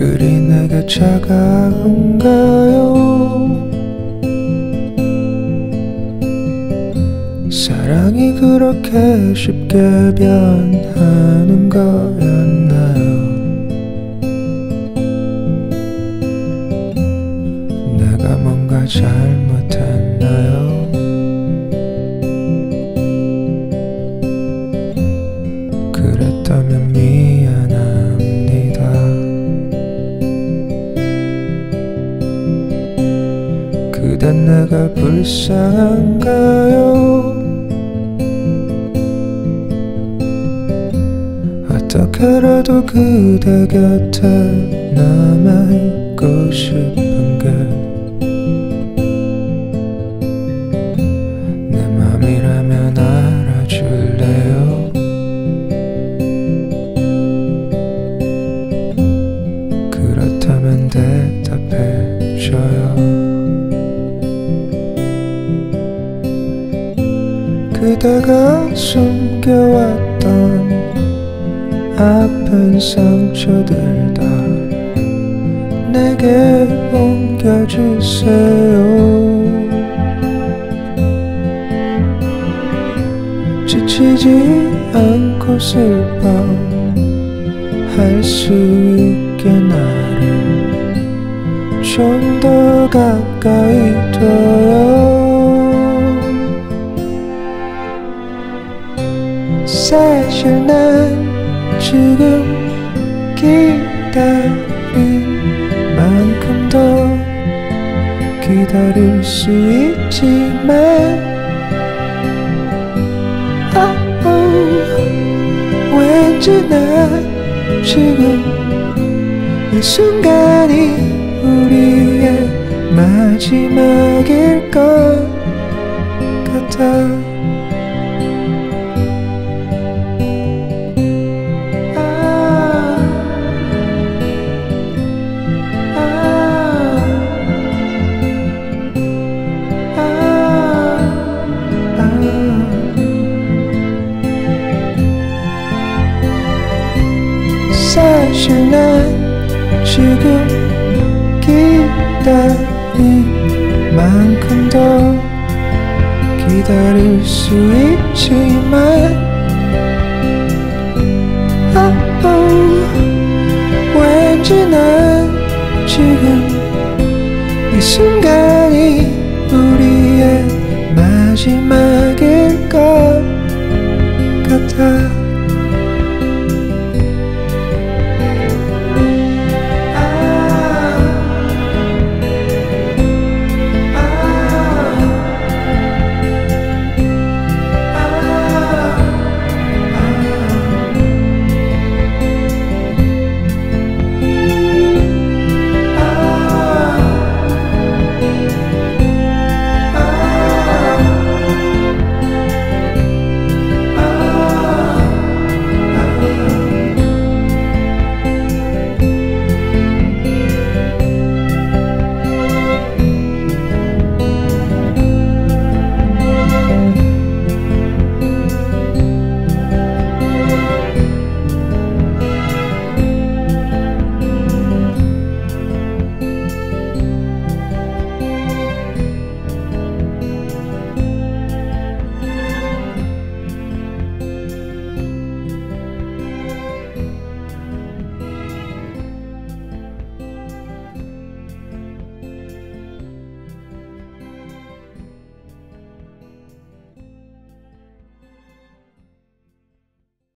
그리 내게 차가운가요? 사랑이 그렇게 쉽게 변하는 거였나요? 내가 뭔가 잘못했나요? 그랬다면 미안합니다. 그댄 내가 불쌍한가요? 어떻게라도 그대 곁에 남아있고 싶은 게 내 맘이라면 알아줄래요? 그렇다면 대답해줘요. 그대가 숨겨왔던 아픈 상처들 다 내게 옮겨주세요. 지치지 않고 슬퍼할 수 있게 나를 좀 더 가까이 둬요. 사실 난 지금 기다린 만큼 더 기다릴 수 있지만 왠지 난 지금 이 순간이 우리의 마지막일 것 같아. 사실 난 지금 기다린 만큼 더 기다릴 수 있지만 왠지 난 지금 이 순간이 우리의 마지막일